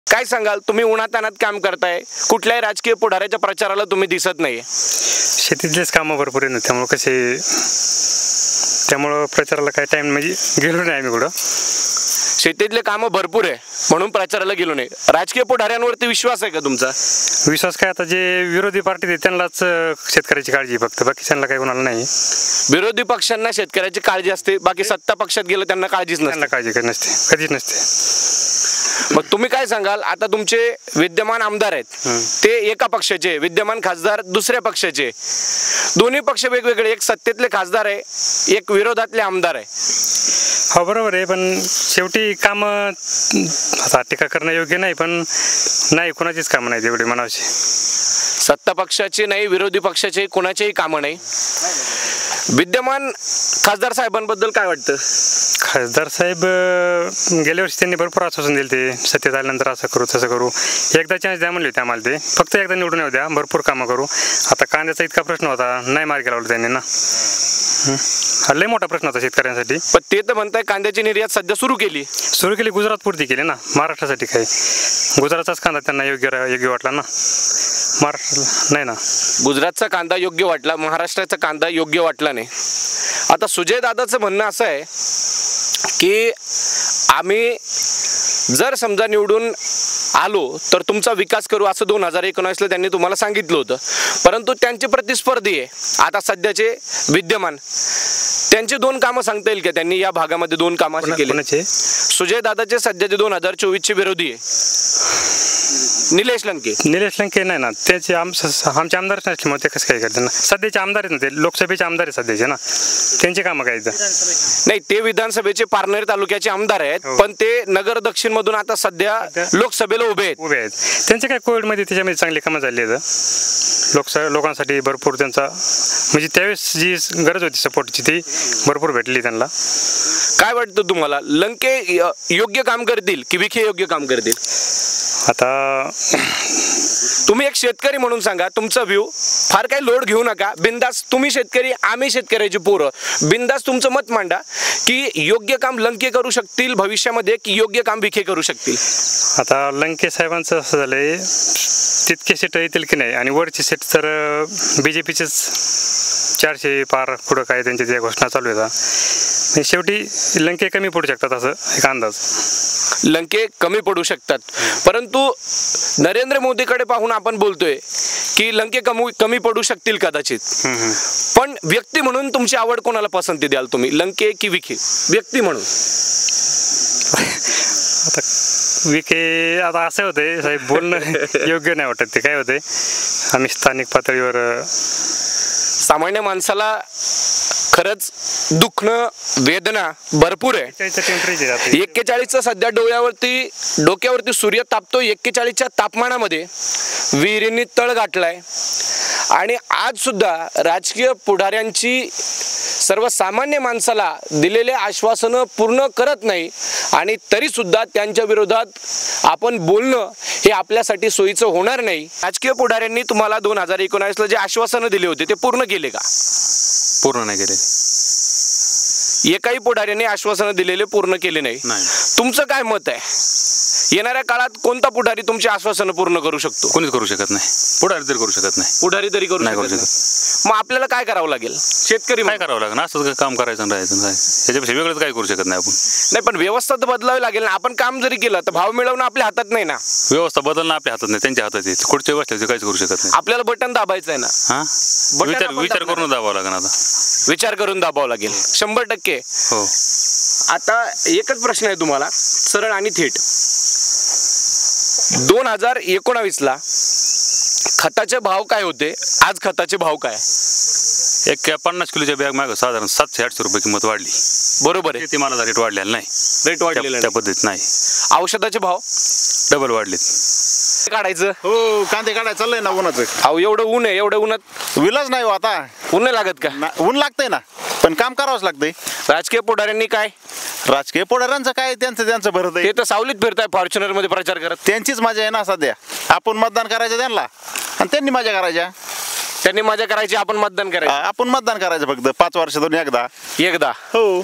काय सांगाल, तुम्ही उन्हातानात काम करताय, कुठल्याही राजकीय पुढाऱ्याच्या प्रचाराला तुम्ही दिसत नाही. शेतीतलेच कामं भरपूर आहे ना, त्यामुळं प्रचाराला काय टाइम म्हणजे गेलो नाही आम्ही कुठं. शेतीतले कामं भरपूर आहे म्हणून प्रचाराला गेलो नाही. राजकीय पुढाऱ्यांवरती विश्वास आहे का तुमचा? विश्वास काय, आता जे विरोधी पार्टी आहे त्यांनाच शेतकऱ्याची काळजी फक्त, बाकीच्यांना काही कोणाला नाही. विरोधी पक्षांना शेतकऱ्याची काळजी असते, बाकी सत्ता पक्षात गेलं त्यांना काळजीच नसते. त्यांना काळजी काही नसते, कधीच नसते. मग तुम्ही काय सांगाल, आता तुमचे विद्यमान आमदार आहेत ते एका पक्षाचे, विद्यमान खासदार दुसऱ्या पक्षाचे, दोन्ही पक्ष वेगवेगळे, एक सत्तेतले खासदार आहे, एक विरोधातले आमदार आहे. हो बरोबर आहे, पण शेवटी कामं आता टीका करणं योग्य नाही, पण नाही कोणाचीच कामं नाही तेवढी म्हणावशी. सत्ता पक्षाचे नाही, विरोधी पक्षाचे कोणाचेही कामं नाही. विद्यमान खासदार साहेबांबद्दल काय वाटतं? खासदार साहेब गेल्या वर्षी त्यांनी भरपूर आश्वासन दिले, ते सत्तेत आल्यानंतर असं करू तसं करू, एकदा चान्स द्या म्हणले होते आम्हाला, ते फक्त एकदा निवडून येऊ द्या, भरपूर कामं करू. आता कांद्याचा इतका प्रश्न होता, नाही मार्गी लावला त्यांनी ना, लय मोठा प्रश्न होता शेतकऱ्यांसाठी. पण ते तर म्हणताय कांद्याची निर्यात सध्या सुरू केली, गुजरात पुरती केली ना, महाराष्ट्रासाठी काही गुजरातचाच कांदा त्यांना योग्य वाटला ना, महाराष्ट्राला नाही ना. गुजरातचा कांदा योग्य वाटला, महाराष्ट्राचा कांदा योग्य वाटला नाही. आता सुजय दादाचं म्हणणं असं आहे की आम्ही जर समजा निवडून आलो तर तुमचा विकास करू, असं 2019ला त्यांनी तुम्हाला सांगितलं होतं. परंतु त्यांचे प्रतिस्पर्धी आहे आता सध्याचे विद्यमान, त्यांची 2 कामं सांगता येईल का? त्यांनी या भागामध्ये 2 कामं केली. सुजय दादाचे सध्याचे 2024चे विरोधी आहे निलेश लंके नाही ना, त्याचे आमचे आमदारच नसल्यामुळे ते कसं काय करते ना, सध्याचे आमदार आहेत ना, ते लोकसभेचे आमदार आहेत सध्याचे ना, त्यांचे कामं काय नाही. ते विधानसभेचे पारनेर तालुक्याचे आमदार आहेत, पण ते नगर दक्षिण मधून आता सध्या लोकसभेला उभे आहेत. त्यांचे काय कोविडमध्ये त्याच्यामध्ये चांगली कामं झाली आहेत, लोकांसाठी भरपूर त्यांचा म्हणजे त्यावेळेस जी गरज होती सपोर्टची ती भरपूर भेटली त्यांना. काय वाटतं तुम्हाला, लंके योग्य काम करतील की विखे योग्य काम करतील? आता तुम्ही एक शेतकरी म्हणून सांगा तुमचा व्ह्यू, फार काही लोड घेऊ नका, बिंदास. तुम्ही शेतकरी, आम्ही शेतकऱ्याची पोरं, बिंदास तुमचं मत मांडा की योग्य काम लंके करू शकतील भविष्यामध्ये की योग्य काम विखे करू शकतील. आता लंके साहेबांचं असं झालंय, तितके सीट येतील की नाही, आणि वरची सीट तर BJPचेच 400 पार पुढं काय त्यांच्या त्या घोषणा चालू आहेत. शेवटी लंके कमी पडू शकतात असं एक अंदाज. लंके कमी पडू शकतात, परंतु नरेंद्र मोदीकडे पाहून आपण बोलतोय की लंके कमी पडू शकतील कदाचित. पण व्यक्ती म्हणून तुमची आवड कोणाला पसंती द्याल तुम्ही, लंके की विखे? व्यक्ती म्हणून आता विखे, आता असं होतंय साहेब, बोलणं योग्य नाही वाटत. ते काय होतंय, आम्ही स्थानिक पातळीवर सामान्य माणसाला खरंच दुखणं, वेदना भरपूर आहे. 41चं सध्या डोक्यावरती सूर्य तापतो. 41च्या तापमानामध्ये विहिरींनी तळ गाठलाय, आणि आज सुद्धा राजकीय पुढाऱ्यांची सर्वसामान्य माणसाला दिलेले आश्वासनं पूर्ण करत नाही, आणि तरी सुद्धा त्यांच्या विरोधात आपण बोलणं हे आपल्यासाठी सोयीचं होणार नाही. राजकीय पुढाऱ्यांनी तुम्हाला 2019ला जे आश्वासनं दिले होते ते पूर्ण केले का? पूर्ण नाही केले. एकाही पुढाऱ्यांनी आश्वासनं दिलेले पूर्ण केले नाही. तुमचं काय मत आहे, येणाऱ्या काळात कोणता पुढारी तुमची आश्वासनं पूर्ण करू शकतो? कोणीच करू शकत नाही, पुढारी तरी करू शकत नाही. पुढारी तरी करू शकत. मग आपल्याला काय करावं लागेल? शेतकरी काय करावं लागेल? असंच काम करायचं राहायचं, त्याच्यापेक्षा वेगळंच काय करू शकत नाही आपण. नाही, पण व्यवस्था तर बदलावी लागेल ना. आपण काम जरी केलं तर भाव मिळवणं आपल्या हातात नाही ना. व्यवस्था बदलणं आपल्या हातात नाही, त्यांच्या हातात आहे. खुर्ची बसल्याचे काहीच करू शकत नाही. आपल्याला बटन दाबायचं आहे ना. विचार करून दाबावं लागेल. आता विचार करून दाबावं लागेल 100%. हो. आता एकच प्रश्न आहे तुम्हाला, सरळ आणि थेट. 2019ला खताचे भाव काय होते, आज खताचे भाव काय? एक 50 किलोच्या बॅग मागं साधारण 700-800 रुपये किंमत वाढली. बरोबर आहे. ते मला रेट वाढलेला नाही. रेट वाढलेला त्या पद्धतीत नाही. औषधाचे भाव डबल वाढलेत. काढायचं हो, कांदे काढायला चाललंय ना उन्हाचं. अहो, एवढं ऊन आहे, एवढ्या उन्हात विलाज नाही हो. आता ऊन नाही लागत का? ऊन लागतंय ना, पण काम करावंच लागतंय. राजकीय पुढाऱ्यांनी काय, राजकीय पुढाऱ्यांचं काय, त्यांचं भरत आहे. ते तर सावलीत फिरताय फॉर्च्युनर मध्ये प्रचार करत. त्यांचीच मजा आहे ना सध्या. आपण मतदान करायचं त्यांना, आणि त्यांनी मजा करायच्या. त्यांनी मजा करायची, आपण मतदान करायचं. आपण मतदान करायचं फक्त 5 वर्षातून एकदा. एकदा. हो.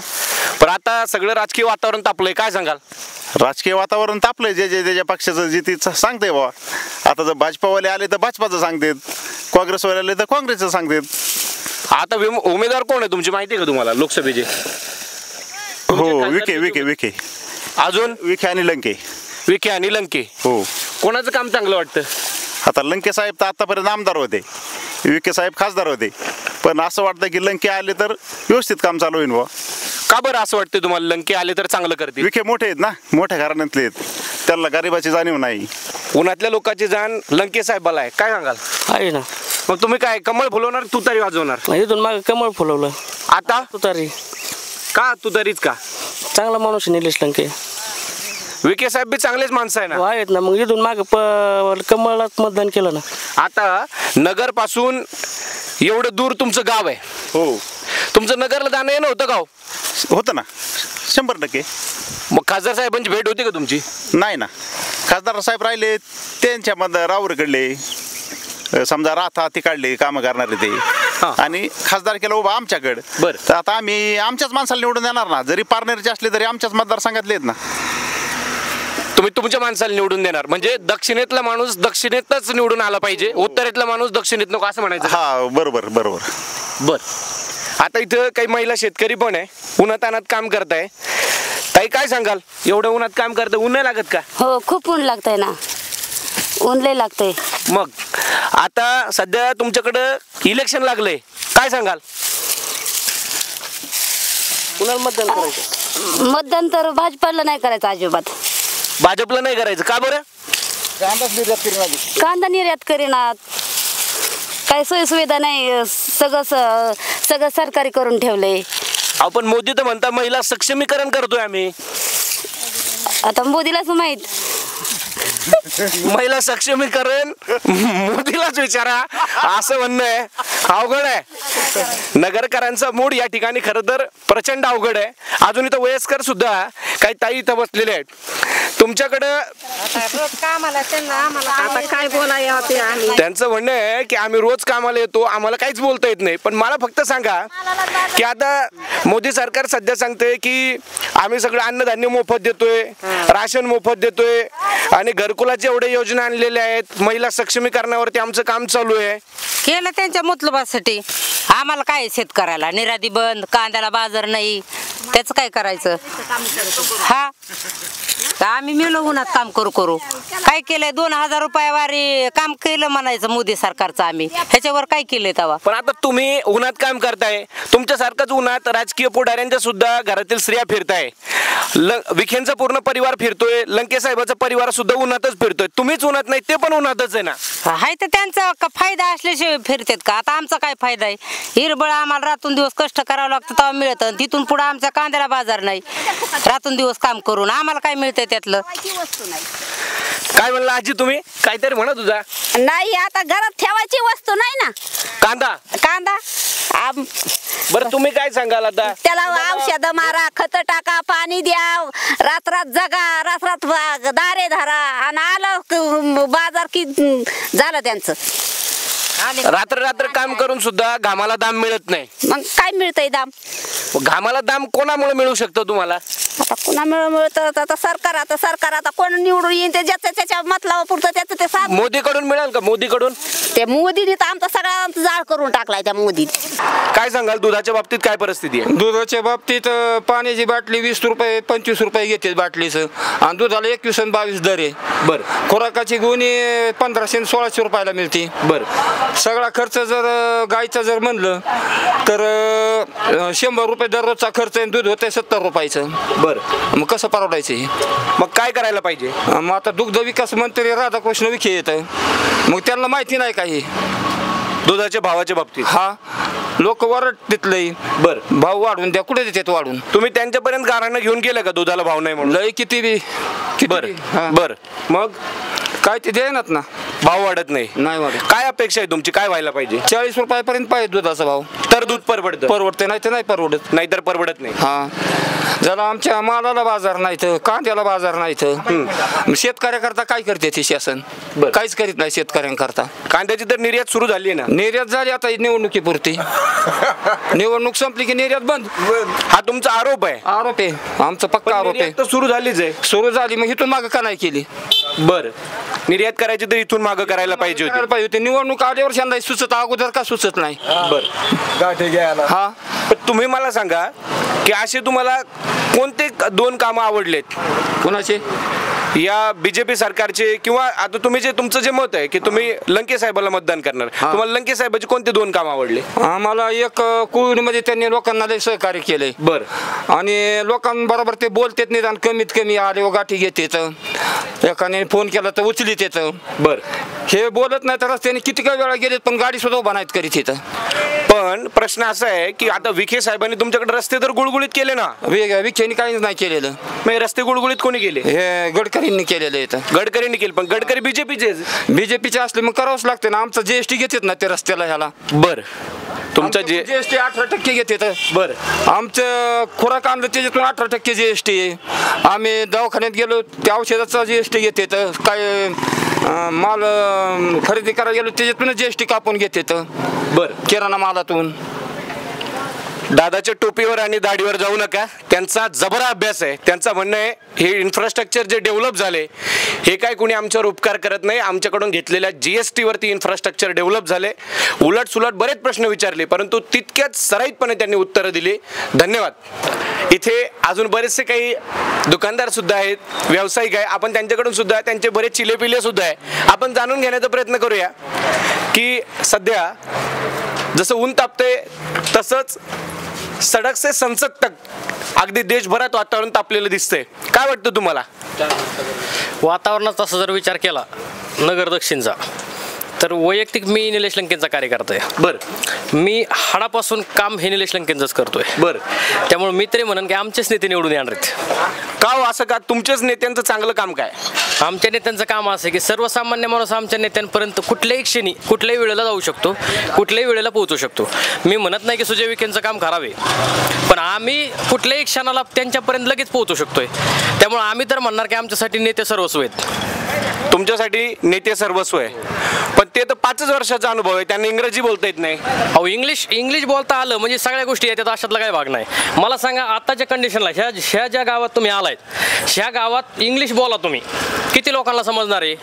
पण आता सगळं राजकीय वातावरण तापलंय, काय सांगाल? राजकीय वातावरण तापलंय, जे त्याच्या पक्षाचं जे ती सांगते बा. आता जर भाजपावाले आले तर भाजपाचं सांगतात, काँग्रेसवाले आले तर काँग्रेसचं सांगतात. आता उमेदवार कोण आहे तुमची माहिती आहे का तुम्हाला लोकसभेचे? हो, विखे अजून विखे आणि लंके. विखे आणि लंके. हो. कोणाचं काम चांगलं वाटतं? आता लंके साहेब तर आतापर्यंत आमदार होते, विखे साहेब खासदार होते, पण असं वाटतं की लंके आले तर व्यवस्थित काम चालू होईल बा. का बरं असं वाटतं तुम्हाला लंके आले तर चांगलं करतील? विखे मोठे आहेत ना, मोठ्या घराण्यातले आहेत, त्यांना गरिबाची जाणीव नाही. उन्हातल्या लोकांची जाण लंके साहेबाला आहे, काय सांगाल? आहे ना. मग तुम्ही काय कमळ फुलवणार, तुतारी वाजवणार? इथून मागे कमळ फुलवलं. आता तुतारी का तुतारीच का? चांगला माणूस निलेश लंके. विखे साहेब बी चांगलेच माणसं आहे ना. आहेत ना, मग इथून मागे कमळात मतदान केलं ना. आता नगर पासून एवढं दूर तुमचं गाव आहे. हो. तुमचं नगरला जाणं येणं होतं गाव? होतं ना, 100%. मग खासदार साहेबांची भेट होती का तुमची? नाही ना, खासदार साहेब राहिले त्यांच्यामध्ये राऊरकडले समजा राथा ती काढले कामं करणारे ते, आणि खासदार केलं उभा आमच्याकडे. बरं. तर आता आम्ही आमच्याच माणसाला निवडून देणार ना, जरी पारनेरचे असले तरी आमच्याच मतदारसंघातले आहेत ना. तुम्ही तुमच्या माणसाला निवडून देणार म्हणजे दक्षिणेतला माणूस दक्षिणेतच निवडून आला पाहिजे, उत्तरेतला माणूस दक्षिणेत नको असं म्हणायचं? हा, बरोबर. बर. आता इथं काही महिला शेतकरी पण आहे, उन्हातानात काम करताय. ताई काय सांगाल, एवढं उन्हात काम करताय, ऊन नाही लागत का? हो, खूप ऊन लागतंय ना, ऊन लय लागतंय. मग आता सध्या तुमच्याकडं इलेक्शन लागलंय, काय सांगाल? कुणाला मतदान करायचं? मतदान तर भाजपाला नाही करायचं अजिबात. भाजपला नाही करायचं, का बरं? कांदा निर्यात करीनात, काही सोयीसुविधा नाही, सगळं सरकारी करून ठेवलंय. आपण मोदी तर म्हणता महिला सक्षमीकरण करतोय आम्ही. आता मोदीलाच माहित. महिला सक्षमीकरण मोदीलाच विचारा असं म्हणणं आहे. अवघड आहे. नगरकरांचा मूड या ठिकाणी खरं तर प्रचंड अवघड आहे. अजून इथं वयस्कर सुद्धा काही ताई इथं बसलेले आहेत. तुमच्याकडं आता काय बोलायचं, त्यांचं म्हणणं आहे की आम्ही रोज कामाला येतो, आम्हाला काहीच बोलता येत नाही. पण मला फक्त सांगा की आता मोदी सरकार सध्या सांगतंय की आम्ही सगळं अन्नधान्य मोफत देतोय, राशन मोफत देतोय आणि घरकुलाच्या एवढ्या योजना आणलेल्या आहेत, महिला सक्षमीकरणावरती आमचं काम चालू आहे. केलं त्यांच्या मतलबासाठी. आम्हाला काय शेतकऱ्याला निराधी बंद, कांद्याला बाजार नाही, त्याचं काय करायचं? हा, आम्ही मिळलो उन्हात काम करू काय केलंय? 2000 रुपयावारी काम केलं म्हणायचं मोदी सरकारचं. आम्ही ह्याच्यावर काय केलंय तेव्हा? पण आता तुम्ही उन्हात काम करताय, तुमच्यासारखंच उन्हात राजकीय पुढाऱ्यांच्या सुद्धा घरातील स्त्रिया फिरताय. विखेंचा पूर्ण परिवार फिरतोय, लंके साहेबाचा परिवार सुद्धा उन्हातच फिरतोय. तुम्हीच उन्हात नाही, ते पण उन्हातच आहे ना. हाय तर त्यांचा फायदा असल्याशिवाय फिरतात का? आता आमचा काय फायदा आहे? हिरबळ आम्हाला रातून दिवस कष्ट करावं लागतं तेव्हा मिळतं. तिथून पुढे आमच्या कांद्याला बाजार नाही, रातून दिवस काम करून आम्हाला काय मिळतंय त्यातलं? काय म्हणला आजी तुम्ही? काहीतरी म्हणा तुझा. नाही, आता घरात ठेवायची वस्तू नाही ना. कांदा बरं, तुम्ही काय सांगाल आता? त्याला औषध मारा, खत टाका, पाणी द्या, रात्रात जगा, रात्रात दारे धरा, आणि आलं बाजार की झालं त्यांचं. रात्र काम करून सुद्धा घामाला दाम मिळत नाही. मग काय मिळतंय दाम? घामाला दाम कोणामुळे मिळू शकतो तुम्हाला? आता कुणामुळे मिळतं? आता सरकार आता कोण निवडून येईन ते ज्याचं त्याच्या मतलावा पुरतं त्याचं ते साथ. मोदीकडून मिळेल का? मोदीकडून? ते मोदीने तर आमचा सगळा जाळ करून टाकलाय त्या मोदीने. काय सांगाल दुधाच्या बाबतीत काय परिस्थिती आहे? दुधाच्या बाबतीत पाण्याची बाटली 20 रुपये 25 रुपये घेते बाटलीचं, आणि दुधाला 21 आणि 22 दर आहे. बरं. खुराकाची गुणी 1500 आणि 1600 रुपयाला मिळते. बरं. सगळा खर्च जर गायचा जर म्हणलं तर 100 रुपये दररोजचा खर्च आहे, दूध होतंय 70 रुपयाचं. बरं. मग कसं परवडायचं हे? मग काय करायला पाहिजे? मग आता दुग्ध विकास मंत्री राधाकृष्ण विखे येतं, मग त्यांना माहिती नाही काही दुधाच्या भावाच्या बाबतीत. हा, लोक वरट तिथलंही बरं भाव वाढून द्या, कुठे देतात वाढून? तुम्ही त्यांच्यापर्यंत गाराणं घेऊन गेलं का दुधाला भाव नाही म्हणून? लय किती बरं बरं. मग काय ते देणार ना, भाव वाढत नाही वाढत. काय अपेक्षा आहे तुमची? काय व्हायला पाहिजे? 40 रुपयापर्यंत पाहिजे दुधाचा भाव, तर दूध परवडतं. परवडते, नाही तर नाही परवडत. नाहीतर परवडत नाही. हा, जरा आमच्या मालाला बाजार नाही तर कांद्याला बाजार नाही तर शेतकऱ्याकरता काय करते ते शासन काहीच करीत नाही शेतकऱ्यांकरता. कांद्याची तर निर्यात सुरू झाली आहे ना. निर्यात झाली आता निवडणुकीपुरती. निवडणूक संपली की निर्यात बंद. हा तुमचा आरोप आहे. आरोप आहे आमचा पक्का आरोप आहे. तर सुरू झालीच आहे. सुरू झाली मग इथून मागं का नाही केली. बरं निर्यात करायची तर इथून मागं करायला पाहिजे होती. करायला पाहिजे होती. निवडणूक आल्यावर यंदा सुचत अगोदर का सुचत नाही. हा पण तुम्ही मला सांगा की असे तुम्हाला कोणते 2 कामं आवडलेत कोणाचे या बीजेपी सरकारचे, किंवा आता तुम्ही जे तुमचं जे मत आहे की तुम्ही लंके साहेबाला मतदान करणार, तुम्हाला लंके साहेबाचे कोणते 2 काम आवडले? आम्हाला एक कोविडमध्ये त्यांनी लोकांना लय सहकार्य केलंय. बरं. आणि लोकांबरोबर ते बोलतेत निदान कमीत कमी आले व गाठी घेतात. एकाने फोन केला तर उचलीत येतं. बरं. हे बोलत नाही तर रस्त्याने किती काही वेळा गेलेत पण गाडी सुद्धा उभा नाहीत करीत येतं. पण प्रश्न असा आहे की आता विखे साहेबांनी तुमच्याकडे रस्ते तर गुळगुळीत केले ना. विखेनी काहीच नाही केलेलं. मग रस्ते गुळगुळीत कोणी केले? हे गडकरींनी केलेलं येतं. गडकरींनी केले पण गडकरी बीजेपीचे असले मग करावंच लागते ना. आमचं जीएसटी घेतात ना ते रस्त्याला ह्याला. बरं. तुमचं जीएसटी 18% घेतात. बरं. आमचं खुराक आणलं त्याच्यातून 18% जीएसटी आहे. आम्ही दवाखान्यात गेलो त्या औषधाचा जीएसटी घेतात. काय माल खरेदी करायला गेलो त्याच्यातून जीएसटी कापून घेतात. बरं. किराणा मालातून. दादाच्या टोपीवर आणि दाढीवर जाऊ नका. त्यांचा जबरा अभ्यास आहे. त्यांचं म्हणणं आहे हे इन्फ्रास्ट्रक्चर जे डेव्हलप झाले हे काय कोणी आमच्यावर उपकार करत नाही. आमच्याकडून घेतलेल्या GST वरती इन्फ्रास्ट्रक्चर डेव्हलप झाले. उलट सुलट बरेच प्रश्न विचारले परंतु तितक्याच सराईतपणे त्यांनी उत्तरं दिली. धन्यवाद. इथे अजून बरेचसे काही दुकानदार सुद्धा आहेत, व्यावसायिक आहे. आपण त्यांच्याकडून सुद्धा त्यांचे बरेच चिलेपिले सुद्धा आहे. आपण जाणून घेण्याचा प्रयत्न करूया की सध्या जसं ऊन तापते तसंच सडक से संसद तक अगदी देशभरात वातावरण तापलेलं दिसतंय. काय वाटतं तुम्हाला? वातावरणाचा तसा जर विचार केला नगर दक्षिणचा तर वैयक्तिक मी निलेश लंकेंचा कार्यकर्ता आहे. बरं. मी हाडापासून काम हे निलेश लंकेंचंच करतोय. बरं. त्यामुळे मी तरी म्हणन की आमचेच नेते निवडून येणार आहेत. का हो असं का? तुमच्याच नेत्यांचं चांगलं काम काय? आमच्या नेत्यांचं काम असं आहे की सर्वसामान्य माणूस आमच्या नेत्यांपर्यंत कुठल्याही क्षणी कुठल्याही वेळेला जाऊ शकतो, कुठल्याही वेळेला पोहोचू शकतो. मी म्हणत नाही की सुजय विखेंचं काम खराब आहे पण आम्ही कुठल्याही क्षणाला त्यांच्यापर्यंत लगेच पोहोचू शकतोय. त्यामुळे आम्ही तर म्हणणार की आमच्यासाठी नेते सर्वस्व आहेत. तुमच्यासाठी नेते सर्वस्व आहे पण ते तर 5 वर्षाचा अनुभव आहे. त्यांना इंग्रजी बोलता येत नाही. अहो इंग्लिश बोलता आलं म्हणजे सगळ्या गोष्टी येतात अशातला काही भाग नाही. मला सांगा आताच्या कंडिशनला ह्या ज्या गावात तुम्ही आलायत ह्या गावात इंग्लिश बोला तुम्ही किती लोकांना समजणार आहे?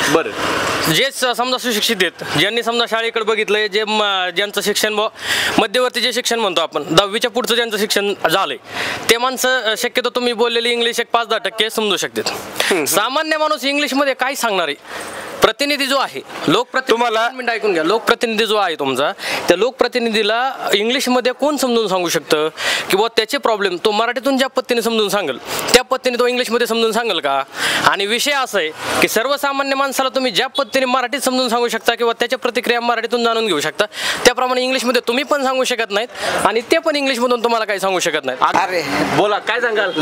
बरं. जे समजा सुशिक्षित आहेत ज्यांनी समजा शाळेकडे बघितलंय जे ज्यांचं शिक्षण मध्यवर्ती जे शिक्षण म्हणतो आपण 10वीच्या पुढचं ज्यांचं शिक्षण झालंय ते माणसं शक्यतो तुम्ही बोललेली इंग्लिश 5-10% समजू शकतात. सामान्य माणूस इंग्लिशमध्ये काय सांगणार आहे? प्रतिनिधी जो आहे लोकप्रतिनिधी ऐकून घ्या. लोकप्रतिनिधी जो आहे तुमचा त्या लोकप्रतिनिधीला इंग्लिशमध्ये कोण समजून सांगू शकतं किंवा त्याचे प्रॉब्लेम तो मराठीतून ज्या पद्धतीने समजून सांगेल त्या पद्धतीने तो इंग्लिशमध्ये समजून सांगेल का? आणि विषय असा आहे की सर्वसामान्य माणसाला तुम्ही ज्या पद्धतीने मराठीत समजून सांगू शकता किंवा त्याच्या प्रतिक्रिया मराठीतून जाणून घेऊ शकता त्याप्रमाणे इंग्लिशमध्ये तुम्ही पण सांगू शकत नाहीत आणि ते पण इंग्लिशमधून तुम्हाला काही सांगू शकत नाहीत. अरे बोला काय सांगाल?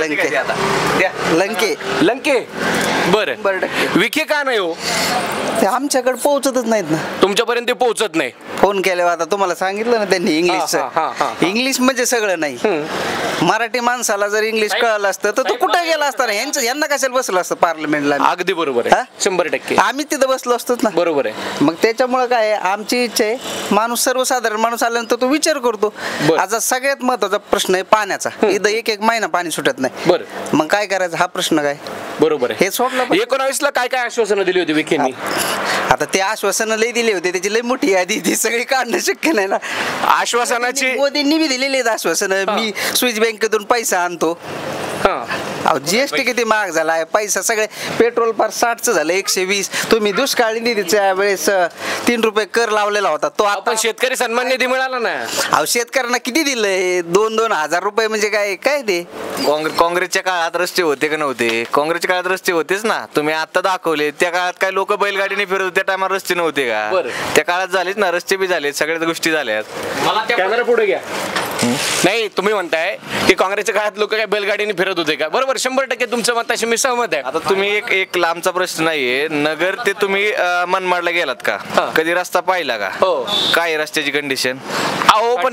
लंके. बरं. विखे का नाही हो? ते आमच्याकडे पोहोचतच नाहीत ना. तुमच्यापर्यंत ते पोहोचत नाही. फोन केल्यावर आता तुम्हाला सांगितलं ना त्यांनी इंग्लिश म्हणजे सगळं नाही. मराठी माणसाला जर इंग्लिश कळलं असतं तर तो कुठं गेला असता ना. यांना कशाला बसलं असतं पार्लमेंटला? अगदी बरोबर आहे. 100% आम्ही तिथं बसलो असतोच ना. बरोबर आहे. मग त्याच्यामुळे काय आमची इच्छा आहे माणूस सर्वसाधारण माणूस आल्यानंतर तो विचार करतो. आता सगळ्यात महत्वाचा प्रश्न आहे पाण्याचा. इथं 1 महिना पाणी सुटत नाही. बरं. मग काय करायचं हा प्रश्न काय? बरोबर आहे. हे सोडलं. 19ला काय काय आश्वासनं दिली होती विखेंनी? आता ते आश्वासनं लई दिली होती त्याची लई मोठी यादी ती सगळी काढणं शक्य नाही ना. आश्वासनाची मोदींनी बी दिलेली आहेत आश्वासनं. मी स्विस बँकेतून पैसा आणतो. GST किती महाग झालाय. पैसा सगळे पेट्रोल पार 60चं झालं 120. तुम्ही दुष्काळी निधीच्या वेळेस 3 रुपये कर लावलेला होता तो आता शेतकरी सन्मान निधी मिळाला ना. अहो शेतकऱ्यांना किती दिलंय? 2-2 हजार रुपये म्हणजे काय ते? काँग्रेसच्या काळात रस्ते होते का नव्हते? काँग्रेसच्या काळात रस्ते होतेच ना. तुम्ही आता दाखवले. त्या काळात काय लोक बैलगाडीने फिरत होते त्या टायमाला रस्ते नव्हते का? त्या काळात झालेच ना. रस्ते बी झाले सगळ्याच गोष्टी झाल्यात. मला कॅमेरा पुढे घ्या. नाही तुम्ही म्हणताय की काँग्रेसच्या काळात लोक काय बैलगाडीने फिरत होते का? बरोबर 100% तुमच्या मताशी मी सहमत आहे. आता तुम्ही एक लांबचा प्रश्न नाहीये. नगर ते तुम्ही मनमाडला गेलात का? कधी रस्ता पाहिला का? हो. काय रस्त्याची कंडिशन? अहो पण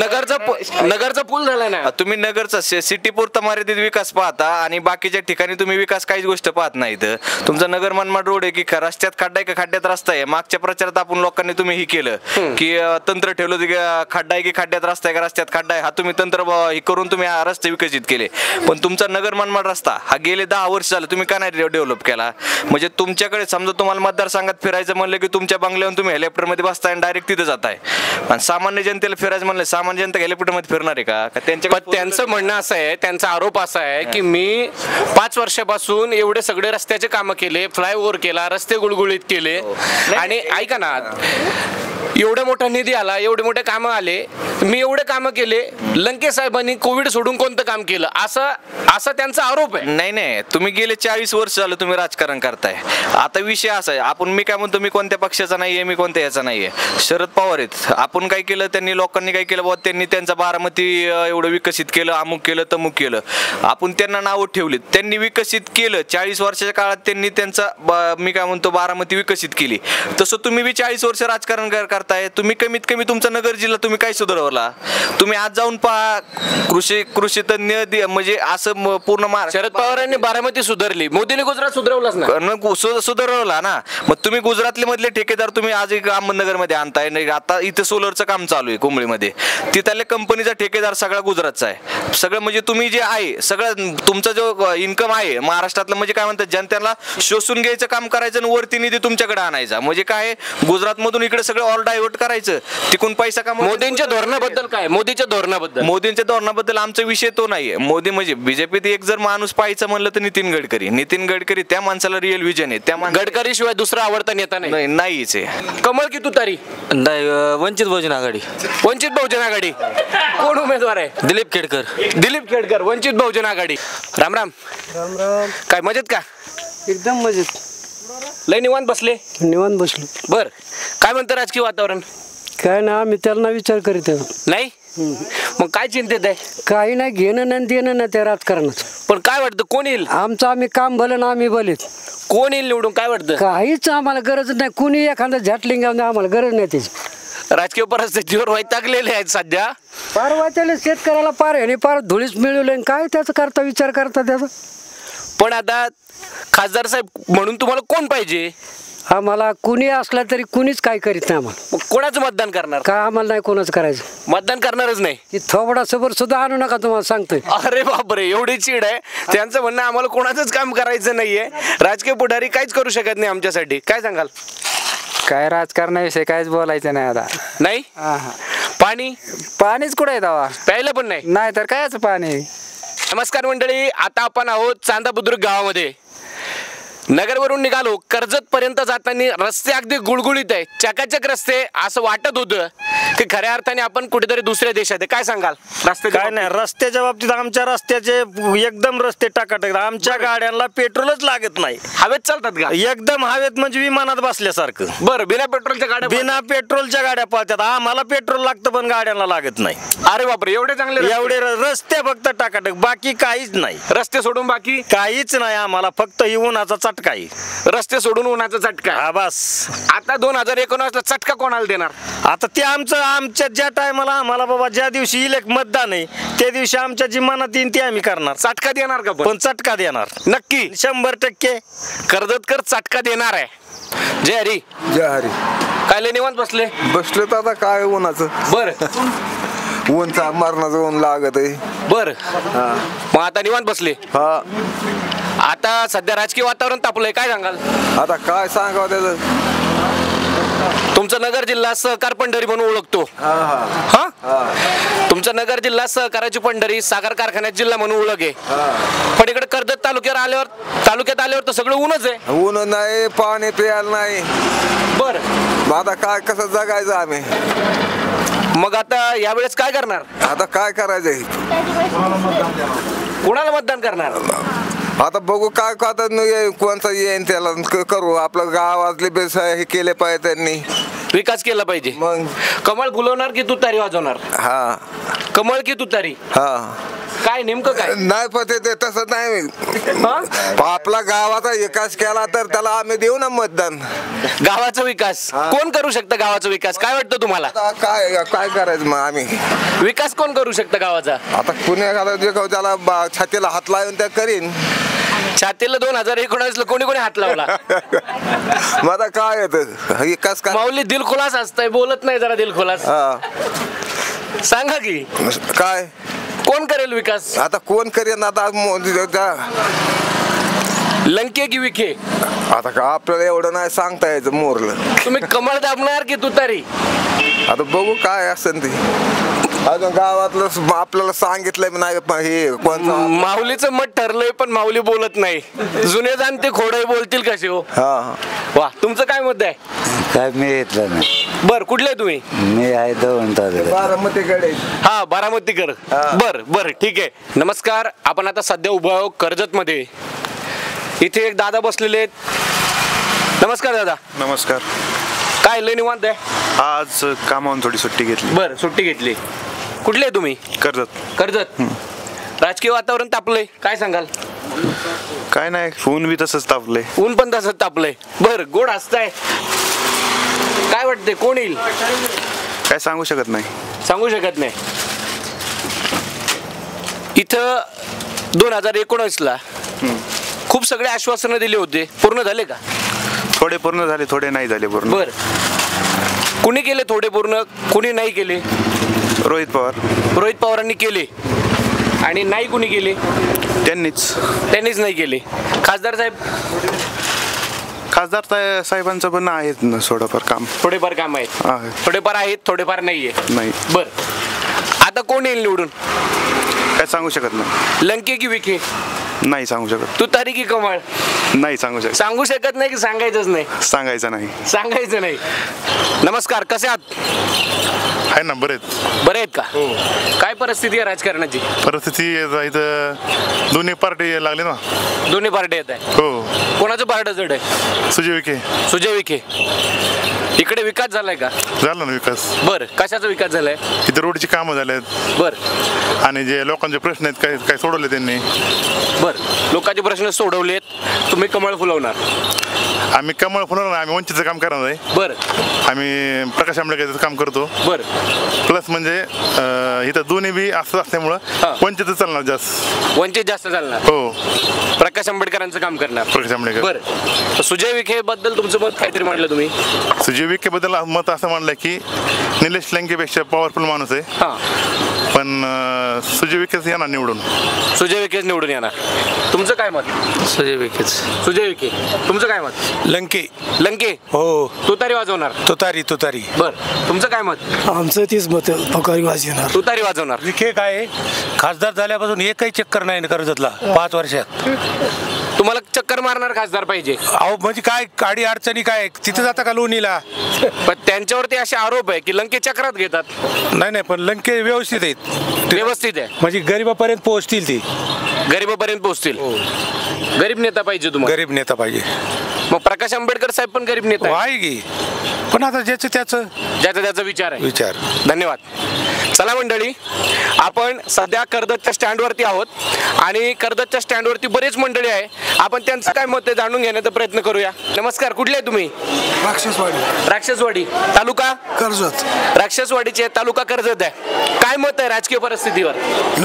नगरचा पूल झाला ना. तुम्ही नगरचा सिटी पुरता मर्यादित विकास पाहता आणि बाकीच्या ठिकाणी तुम्ही विकास काहीच गोष्ट पाहत नाहीत. तुमचा नगर मनमाड रोड आहे की रस्त्यात खड्डा आहे का खड्ड्यात रस्ता आहे. मागच्या प्रचारात आपण लोकांनी तुम्ही हे केलं की तंत्र ठेवलं की खड्डा आहे की खड्ड्यात रस्ता आहे का रस्त्यात खड्डा आहे. हा तुम्ही तंत्र हे करून तुम्ही रस्ते विकसित केले. पण तुमचा नगर मनमाड रस्ता हा गेले 10 वर्ष झालं तुम्ही का नाही डेव्हलप केला. म्हणजे तुमच्याकडे समजा तुम्हाला मतदारसंघात फिरायचं म्हणलं की तुमच्या बंगल्यावर तुम्ही हेलिकॉप्टरमध्ये बसताय आणि डायरेक्ट तिथे जाताय. आणि सामान्य जनतेला फिरायचं म्हणलं सामान्य जनता हेलिकॉप्टरमध्ये फिरणार आहे का. त्यांचं म्हणणं असं आहे, त्यांचा आरोप असा आहे की मी 5 वर्षापासून एवढे सगळे रस्त्याचे कामं केले, फ्लायओव्हर केला, रस्ते गुळगुळीत केले आणि ऐका ना एवढा मोठा निधी आला, एवढे मोठे कामं आले, मी एवढे कामं केले. लंकेश साहेबांनी कोविड सोडून कोणतं काम केलं असा त्यांचा आरोप आहे. नाही तुम्ही गेले 40 वर्ष झालं तुम्ही राजकारण करताय. आता विषय असा आहे, आपण मी काय म्हणतो मी कोणत्या पक्षाचा नाहीये, मी कोणत्या याचा नाहीये. शरद पवार आहेत. आपण काय केलं, त्यांनी लोकांनी काय केलं बाबा, त्यांनी त्यांचा बारामती एवढं विकसित केलं, अमुक केलं तमुक केलं. आपण त्यांना नावं ठेवलीत, त्यांनी विकसित केलं. 40 वर्षाच्या काळात त्यांनी त्यांचा मी काय म्हणतो बारामती विकसित केली. तसं तुम्ही बी 40 वर्ष राजकारण करताय. तुम्ही कमीत कमी तुमचा नगर जिल्हा तुम्ही काय सुधारवला. तुम्ही आज जाऊन पहा कृषी तज्ञ म्हणजे असं पूर्ण शरद पवारांनी बारामती सुधारली, मोदीने गुजरात सुधारवलाच ना. सुधारवला ना. मग तुम्ही गुजरातले मधले ठेकेदार तुम्ही आज अहमदनगर मध्ये आणताय. नाही आता इथं सोलरचं काम चालू आहे कुंबळीमध्ये. तिथल्या कंपनीचा ठेकेदार सगळा गुजरातचा आहे. सगळं म्हणजे तुम्ही जे आहे सगळं तुमचा जो इन्कम आहे महाराष्ट्रातलं म्हणजे काय म्हणतात जनतेला शोषून घ्यायचं काम करायचं आणि वरती निधी तुमच्याकडे आणायचा. म्हणजे काय गुजरात मधून इकडे सगळं ऑल डायव्हर्ट करायचं, तिकून पैसा कमवायचा. मोदींच्या धोरणाबद्दल काय, मोदीच्या धोरणाबद्दल आमचा विषय तो नाहीये. मोदी म्हणजे बीजेपीत एक जर माणूस पाहायचं म्हणलं तर नितीन गडकरी त्या माणसाला रिअल विजन आहे. त्या गडकरी शिवाय दुसरा आवडता नेता नाहीच आहे. कमळ की तुतारी. वंचित बहुजन आघाडी. कोण उमेदवार आहे. दिलीप खेडकर वंचित बहुजन आघाडी. राम राम. काय मजेत का. एकदम मजेत. लय निवांत बसले. बर काय म्हणतं राजकीय वातावरण. काय ना आम्ही त्यांना विचार करीत नाही. मग काय चिंतेत आहे. काही नाही, घेणं नाही देणं नाही त्या राजकारणाचं. पण काय वाटतं कोण येईल. आमचं आम्ही काम भलं ना आम्ही भलेत. कोण येईल निवडून काय वाटतं. काहीच आम्हाला गरज नाही. कुणी एखादं झटलिंग आम्हाला गरज नाही त्याची. राजकीय परिस्थितीवर वैतागलेले आहेत सध्या. पार वाचायला शेतकऱ्याला पार ह्याने पार धुळीच मिळवले. काय त्याचा करता विचार करता त्याचा. पण आता खासदार साहेब म्हणून तुम्हाला कोण पाहिजे. आम्हाला कुणी असला तरी कुणीच काय करीत नाही आम्हाला. कोणाचं मतदान करणार. काय आम्हाला नाही कोणाचं करायचं. मतदान करणारच नाही. ती थोबडा सबर सुद्धा आणू नका तुम्हाला सांगतोय. अरे बापरे एवढी चीड आहे. त्यांचं म्हणणं आम्हाला कोणाचंच काम करायचं नाहीये. राजकीय पुढारी काहीच करू शकत नाही आमच्यासाठी. काय सांगाल. काय राजकारणाविषयी काहीच बोलायचं नाही आता. नाही. पाणीच कुठे आहे दावा. प्यायला पण नाही तर कायच पाणी. नमस्कार मंडळी, आता आपण आहोत चांदा बुद्रुक गावामध्ये. नगरवरून निघालो, कर्जत पर्यंत जाताना रस्ते अगदी गुळगुळीत आहे, चकाचक रस्ते. असं वाटत होतं की खऱ्या अर्थाने आपण कुठेतरी दुसऱ्या देशात आहे. काय सांगाल. रस्ते काय नाही. रस्त्याच्या बाबतीत आमच्या रस्त्याचे एकदम रस्ते टाकाटक. आमच्या गाड्यांना पेट्रोलच लागत नाही. हवेत चालतात का. एकदम हवेत म्हणजे विमानात बसल्यासारखं. बरं बिना पेट्रोलच्या गाड्या पळतात. आम्हाला पेट्रोल लागतं पण गाड्यांना लागत नाही. अरे बापरे एवढे चांगले एवढे रस्ते फक्त टाकाटक, बाकी काहीच नाही. रस्ते सोडून बाकी काहीच नाही आम्हाला. फक्त उन्हाचा चटका. रस्ते सोडून उन्हाचा चटका. बस. आता 2019 ला चटका कोणाला देणार. आता ते आमच्या ज्या टायमाला आम्हाला बाबा ज्या दिवशी मतदान आहे त्या दिवशी आमच्या जी मनात येईल ते आम्ही करणार. चटका देणार का. पण चटका देणार नक्की 100%. कर्जतकर चटका देणार आहे. जय हरी. काय लय निवांत बसले तर आता काय उन्हाचं. बरं ऊनचा मरणाचं ऊन लागत आहे. बर मग आता निवांत बसले. आता सध्या राजकीय वातावरण तापलंय. काय सांगाल. आता काय सांगावं त्याचं. तुमचा नगर जिल्हा सहकार पंढरी म्हणून ओळखतो. तुमचा नगर जिल्हा सहकाराची पंढरी, साखर कारखान्याचा जिल्हा म्हणून ओळख आहे. पण इकडे कर्जत तालुक्यात आल्यावर तर सगळं ऊनच आहे. ऊन नाही, पाणी प्यायला नाही. बर आता काय कसं जगायचं आम्ही. मग आता यावेळेस काय करणार. आता काय करायचंय. कोणाला मतदान करणार. आता बघू काय कोणता येईन त्याला करू. आपलं गावातले बेस हे केले पाहिजे, त्यांनी विकास केला पाहिजे. मग कमळ फुलवणार की तुतारी वाजवणार. हा कमळ की तुतारी. काय नेमकं काय नाही पण ते तसं नाही. आपला गावाचा विकास केला तर त्याला आम्ही देऊ ना मतदान. गावाचा विकास कोण करू शकतं? गावाचा विकास काय वाटतं तुम्हाला? काय काय करायचं मग आम्ही? विकास कोण करू शकतं गावाचा? आता कुणी त्याला छातीला हात लावून त्या करीन. छातीला 2019 कोणी कोणी हात लावला? मला काय येतं विकास काय? माऊली दिलखुलास असतंय, बोलत नाही जरा दिलखुलास. सांगा की काय कोण करेल विकास? आता कोण करेन? आता लंके की विखे? आता का आपल्याला एवढं नाही सांगता यायचं मोरलं. तुम्ही कमळ दाबणार की तुतारी? आता बघू काय असेल ते. अजून गावातलं आपल्याला सांगितलंय नाही हे कोणतं. माऊलीचं मत ठरलंय पण माऊली बोलत नाही. जुने जाणते खोडे बोलतील कसे हो. वा, तुमचं काय मत आहे? काय मी घेतलं नाही. बर, कुठले तुम्ही? मी आहे बारामतीकडे. हा, बारामतीकर. बर बर, ठीक आहे. नमस्कार, आपण आता सध्या उभा आहोत कर्जत मध्ये. इथे एक दादा बसलेले आहेत. नमस्कार दादा. नमस्कार. काय लय निवांत आहे? आज कामावून थोडी सुट्टी घेतली. बर, सुट्टी घेतली. कुठले आहे तुम्ही? कर्जत. कर्जत. राजकीय वातावरण तापलंय, काय सांगाल? काय नाही, ऊन बी तसंच तापलंय. ऊन पण तसंच तापलंय. बर, गोड हसताय. काय वाटतंय कोण येईल? काय सांगू शकत नाही. सांगू शकत नाही. इथं 2019ला खूप सगळे आश्वासनं दिले होते, पूर्ण झाले का? थोडे पूर्ण झाले, थोडे नाही झाले पूर्ण. बर, कुणी केले थोडे पूर्ण, कुणी नाही केले? रोहित पवार. रोहित पवारांनी केले. आणि नाही कुणी केले? त्यांनीच नाही केले. खासदार साहेब? खासदार साहेबांचं पण आहे थोडंफार काम. थोडेफार काम आहे. थोडेफार आहेत, थोडेफार नाहीये. नाही. बर, आता कोण येईल निवडून? काय सांगू शकत नाही. लंके की विखे? नाही सांगू शकत. तुतारी की कमळ? नाही सांगू शकत. सांगू शकत नाही की सांगायचंच नाही? सांगायचं नाही. सांगायचं नाही. नमस्कार, कसे आहात? आहे ना, बरे आहेत. बरे आहेत का? काय परिस्थिती आहे राजकारणाची? परिस्थिती इथं दोन्ही पार्टी लागले ना. दोन्ही पार्टी येत आहे? हो. कोणाचं पार्ट जड आहे? सुजय विखे. सुजय विखे. इकडे विकास झालाय का? झाला ना विकास. बर, कशाचा विकास झालाय? इथे रोडची कामं झालेत. बर. आणि जे लोकांचे प्रश्न आहेत काय सोडवले त्यांनी. बर, लोकांचे प्रश्न सोडवलेत. तुम्ही कमळ फुलवणार? आम्ही कमळ फुलवणार. आम्ही वंचितचं काम करणार आहे. बर. आम्ही प्रकाश आंबेडकरचं काम करतो. बर. प्लस म्हणजे इथं दोन्ही बी असं असल्यामुळं वंचित चालणार जास्त. वंचित जास्त चालणार? हो. प्रकाश आंबेडकरांचं काम करणार? प्रकाश आंबेडकर. बर. सुजय विखे बद्दल तुमचं मत काहीतरी म्हटलं तुम्ही? सुजय विखे बद्दल मत असं म्हणलं की निलेश लंकेपेक्षा पॉवरफुल माणूस आहे. पण सुजय विखेच येणार निवडून. सुजय विखेच निवडून येणार. तुमचं काय मत? सुजय विखेच. सुजय विखे. तुमचं काय मत? लंके. लंके? हो. तुतारी वाजवणार? तुतारी. बर, तुमचं काय मत? आमचं तीच मत, तुतारी वाजवणार. तुतारी वाजवणार. विखे काय खासदार झाल्यापासून एकही चक्कर नाही कर्जतला 5 वर्षात. तुम्हाला चक्कर मारणार खासदार पाहिजे? अहो म्हणजे काय गाडी अडचणी काय तिथे जाता का लोणीला? पण त्यांच्यावरती असे आरोप आहे की लंके चक्रात घेतात. नाही पण लंके व्यवस्थित आहेत. व्यवस्थित आहे म्हणजे गरीबापर्यंत पोहोचतील ती. गरीबापर्यंत पोहोचतील. गरीब नेता पाहिजे तुम्हाला? गरीब नेता पाहिजे. मग प्रकाश आंबेडकर साहेब पण गरीब नेता आहे की, पण आता ज्याचं त्याचा विचार आहे. धन्यवाद. चला मंडळी, आपण सध्या कर्जतच्या स्टँडवरती आहोत आणि कर्जतच्या स्टँडवरती बरेच मंडळी आहे. आपण त्यांचं काय मत आहे जाणून घेण्याचा प्रयत्न करूया. नमस्कार, कुठले आहे तुम्ही? राक्षसवाडी. तालुका कर्जत. राक्षसवाडीचे तालुका कर्जत आहे. काय मत आहे राजकीय परिस्थितीवर?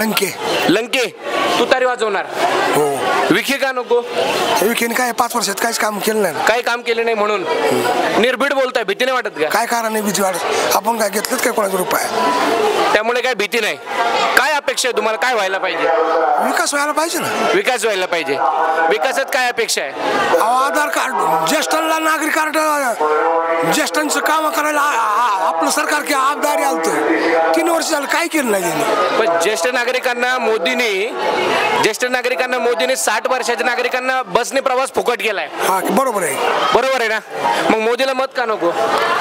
लंके. तुतारी वाजवणार? हो. विखे का नको? विखेने काय 5 वर्षात काहीच काम केलं नाही. काही काम केले नाही म्हणून निर्भीड बोलताय? भीती नाही वाटत का? काय कारण नाही भीती वाटत? आपण काय घेतलं काय कोणाचा रुपये? त्यामुळे काय भीती नाही. काय अपेक्षा आहे तुम्हाला? काय व्हायला पाहिजे? विकास व्हायला पाहिजे ना. विकास व्हायला पाहिजे. विकासात काय अपेक्षा आहे? आधार कार्ड, ज्येष्ठांना नागरिक कार्ड, ज्येष्ठांचं काम करायला आपलं सरकार की आबदारी आलतं. 3 वर्ष झालं काय केलं नाही त्यांनी. पण ज्येष्ठ नागरिकांना मोदीने 60 वर्षाच्या नागरिकांना बसने प्रवास फुकट केलाय. हा, बरोबर आहे ना. मग मोदीला मत का नको?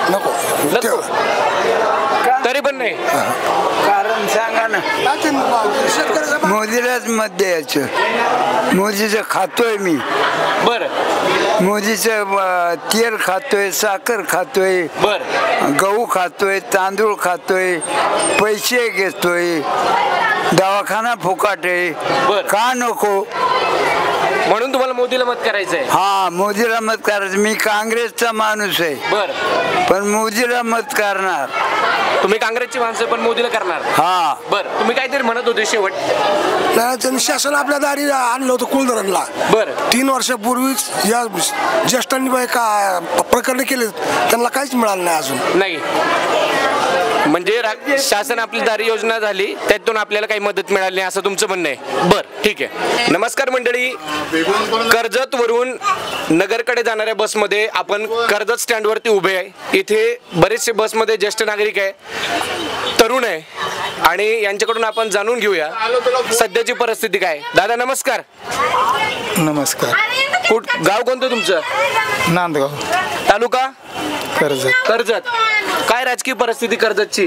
तरी पण नाही. कारण सांगा ना. मोदीलाच मत द्यायचं. मोदीचं खातोय मी. बरं. मोदीचं तेल खातोय, साखर खातोय, बरं, गहू खातोय, तांदूळ खातोय, पैसे घेतोय. दवाखाना फुकाट आहे का नको म्हणून तुम्हाला मोदीला मत करायचंय? हा, मोदीला मत करायचं. मी काँग्रेसचा माणूस आहे बर, पण मोदीला मत करणार. तुम्ही काँग्रेसची माणसं पण मोदीला करणार? हा. बर, तुम्ही काहीतरी म्हणत होते शेवट. त्यांनी शासन आपल्या दारी आणलं होतं कुलधरणला. बर, 3 वर्षापूर्वीच या ज्येष्ठांनी का प्रकरण केले, त्यांना काहीच मिळालं नाही अजून. नाही म्हणजे शासन आपली दारी योजना झाली, त्यातून आपल्याला काही मदत मिळाली नाही असं तुमचं म्हणणं आहे? बर, ठीक आहे. नमस्कार मंडळी, कर्जत वरून नगरकडे जाणाऱ्या बसमध्ये आपण कर्जत स्टँडवरती उभे आहे. इथे बरेचसे बसमध्ये ज्येष्ठ नागरिक आहे, तरुण आहे, आणि यांच्याकडून आपण जाणून घेऊया सध्याची परिस्थिती काय. दादा नमस्कार. नमस्कार. गाव कोणतं तुमचं? नांदगाव. तालुका कर्जत. कर्जत. काय राजकीय परिस्थिती कर्जतची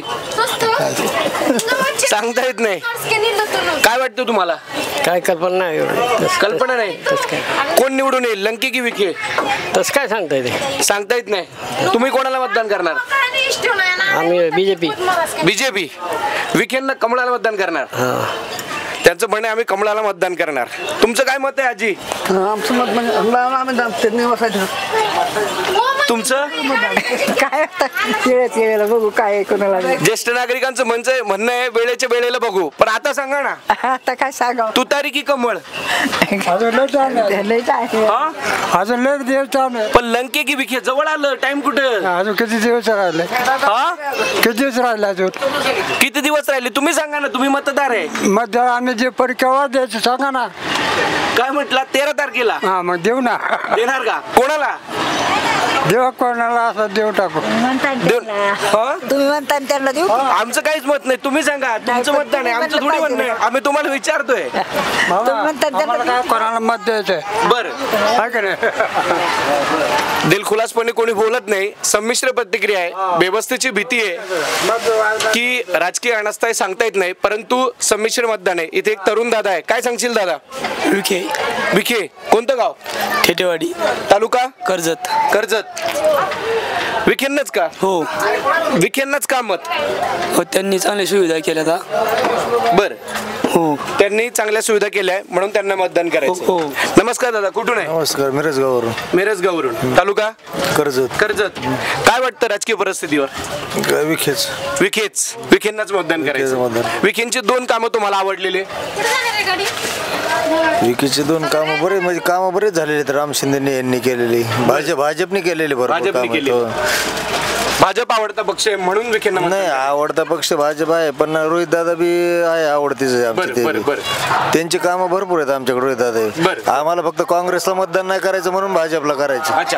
सांगता येत नाही? काय वाटतं तुम्हाला? काय कल्पना नाही एवढी. कल्पना नाही. कोण निवडून येईल, लंके की विखे? तसं काय सांगता येते? सांगता येत नाही. तुम्ही कोणाला मतदान करणार? आम्ही बीजेपी. बीजेपी. विखेंना कमळाला मतदान करणार? त्यांचं म्हणणे आम्ही कमळाला मतदान करणार. तुमचं काय मत आहे आजी? आमचं मत म्हणजे तुमचं काय वेळेला बघू काय कोणाला. ज्येष्ठ नागरिकांचं म्हणणं आहे वेळेच्या वेळेला बघू. पण आता सांगा ना, आता काय सांगा, तुतारी की कमळ? अजून लय दिवस. पण लंके की विखे जवळ आलं, टाइम कुठं? अजून किती दिवस राहिले? किती दिवस राहिले अजून? किती दिवस राहिले तुम्ही सांगा ना, तुम्ही मतदार आहे. मतदार आम्ही जे केव्हा द्यायचं सांगा ना. काय म्हटलं? 13 तारखेला? हा, मग देऊ ना. देणार का? कोणाला देऊ? कोणाला असं देऊ टाकू. तुम्ही म्हणता त्यांना देऊ? आमचं काहीच मत नाही, तुम्ही सांगा. तुमचं मतदान आहे, आमचं थोडी म्हणणं आहे. आम्ही तुम्हाला विचारतोय. काय कोणाला मत द्यायचंय? बर, दिलखुलासपणे कोणी बोलत नाही. संमिश्र प्रतिक्रिया आहे. व्यवस्थेची भीती आहे की राजकीय अनास्था सांगता येत नाही, परंतु संमिश्र मतदान आहे. इथे एक तरुण दादा आहे. काय सांगशील दादा? विखे. विखे. कोणतं गाव? ठेटेवाडी. तालुका कर्जत. कर्जत. विखेंनाच का? हो. विखेंनाच का मत? हो, त्यांनी चांगल्या सुविधा केल्या. बर, हो, त्यांनी चांगल्या सुविधा केल्या म्हणून त्यांना मतदान करायचं. हो. नमस्कार दादा, कुठून आहे? नमस्कार. मिरजगाववरून. मिरजगाववरून. तालुका कर्जत. कर्जत. काय वाटतं राजकीय परिस्थितीवर? विखेच. विखेच. विखेंनाच मतदान करायचं. विखेंची 2 कामं तुम्हाला आवडलेले? विखेचे 2 कामं बरे, म्हणजे कामं बरेच झालेले. तर राम शिंदे यांनी केलेली, भाजपने केलेली भरपूर कामं. भाजप आवडता पक्ष आहे म्हणून विखेंना नाही. आवडता पक्ष भाजप आहे, पण रोहित दादा बी आहे आवडतीच आहे. त्यांची कामं भरपूर आहेत आमच्याकडे. रोहित दादा आम्हाला फक्त काँग्रेसला मतदान नाही करायचं म्हणून भाजपला करायचं. अच्छा,